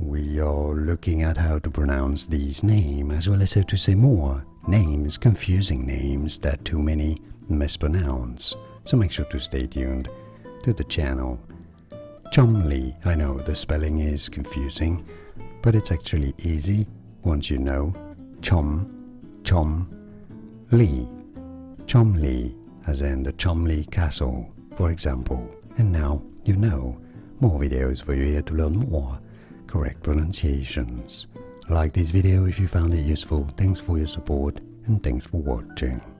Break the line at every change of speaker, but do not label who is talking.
we are looking at how to pronounce these names, as well as how to say more names, confusing names that too many mispronounce. So make sure to stay tuned to the channel. Cholmondeley, I know the spelling is confusing, but it's actually easy once you know. Lee. Cholmondeley, as in the Cholmondeley Castle, for example. And now you know. More videos for you here to learn more correct pronunciations. Like this video if you found it useful. Thanks for your support and thanks for watching.